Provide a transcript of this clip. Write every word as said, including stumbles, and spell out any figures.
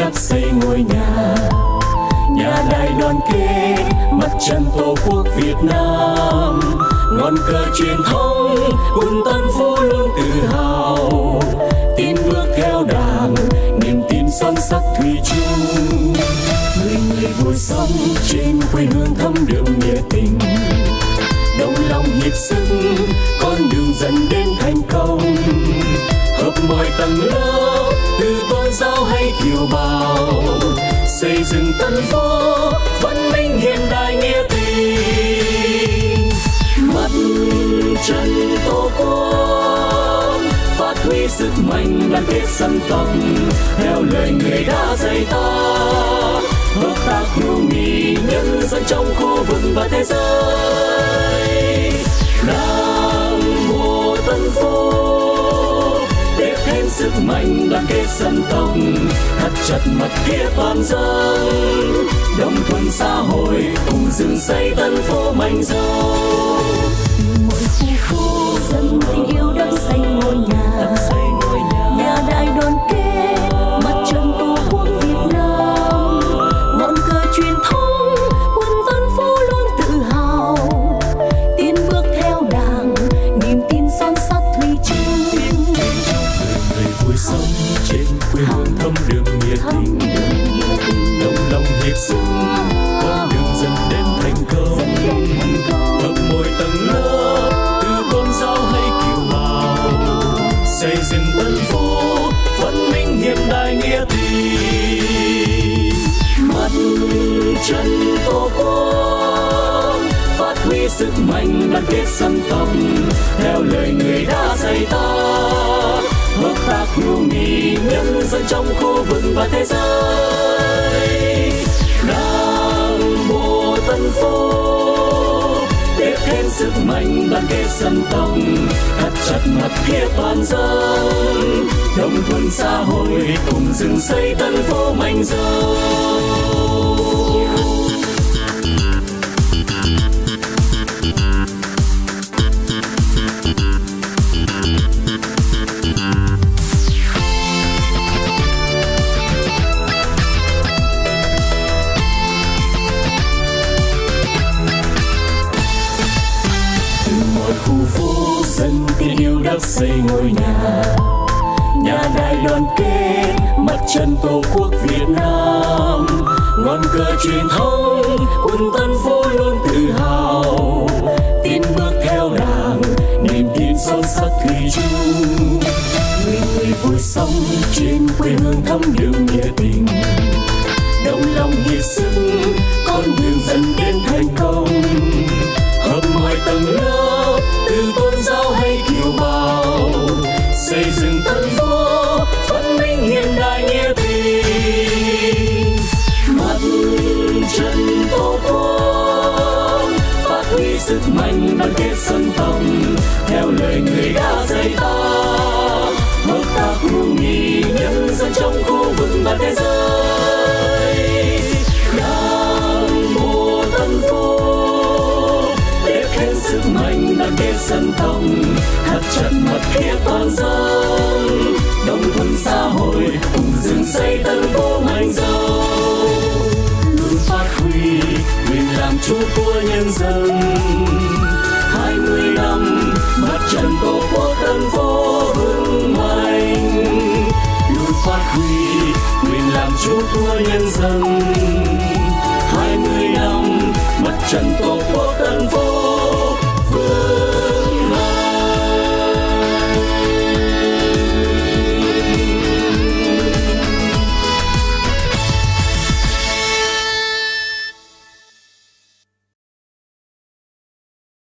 đắp xây ngôi nhà, nhà đài đoàn kết mặt trận tổ quốc Việt Nam, ngọn cờ truyền thống quân tân phú luôn tự hào, tin bước theo Đảng niềm tin son sắt thủy chung. Người người vui sống trên quê hương thắm đượm nghĩa tình, đồng lòng hiệp sức con đường dẫn đến thành công. Hợp mọi tầng lớp từ tôn giáo hay kiều bào, xây dựng tân phố văn minh hiện đại nghĩa tình. Mặt trận tổ quốc phát huy sức mạnh đoàn kết dân tộc, theo lời người đã dạy ta, hợp tác hữu nghị nhân dân trong khu vực và thế giới. Đảng bộ Tân Phú tiếp thêm sức mạnh đoàn kết dân tộc, thắt chặt mật thiết toàn dân, đồng thuận xã hội cùng dựng xây Tân Phú mạnh giàu. Mỗi khu phố dân tình yêu đắp xây ngôi nhà, nhà đại đoàn kết mặt trận tổ quốc Việt Nam, ngọn cờ truyền thống quân Tân Phú luôn tự hào, tiến bước theo Đảng niềm tin son sắt thủy chung. Người vui sống trên quê hương thắm đượm nghĩa tình, đồng lòng hiệp sức con đường dần đến thành công. Hợp mỗi tầng lớp từ tôn giáo hay kiều bào, xây dựng Tân Phú văn minh hiện đại nghĩa tình. Mặt trận tổ quốc phát huy sức mạnh đoàn kết dân tộc, theo lời người đã dạy ta, hợp tác hữu nghị nhân dân trong khu vực và thế giới. Đảng bộ Tân Phú tiếp thêm sức mạnh đoàn kết dân tộc, thắt chặt mật thiết toàn dân, đồng thuận xã hội cùng dựng xây Tân Phú mạnh giàu. Khu phố dân tin yêu đắp xây ngôi nhà, nhà đại đoàn kết mặt trận tổ quốc Việt Nam, ngọn cờ truyền thống quân Tân Phú luôn tự hào, tin bước theo Đảng niềm tin son sắt thủy chung. Người người vui sống trên quê hương thắm đượm nghĩa tình, đồng lòng hiệp sức con đường dẫn đến thành công. Hợp mọi tầng lớp từ tôn giáo hay kiều bào, xây dựng Tân Phú văn minh hiện đại nghĩa tình. Mặt trận tổ quốc phát huy sức mạnh đoàn kết dân tộc, theo lời người đã dạy ta, hợp tác hữu nghị nhân dân trong khu vực và thế giới. Đảng bộ Tân Phú tiếp thêm sức mạnh đoàn kết dân tộc, thắt chặt mật thiết toàn dân, đồng thuận xã hội cùng dựng xây Tân Phú mạnh giàu. Luôn phát huy quyền làm chủ của nhân dân, hai mươi năm mặt trận tổ quốc Tân Phú vững mạnh. Luôn phát huy quyền làm chủ của nhân dân, hai mươi năm mặt trận tổ quốc Tân Phú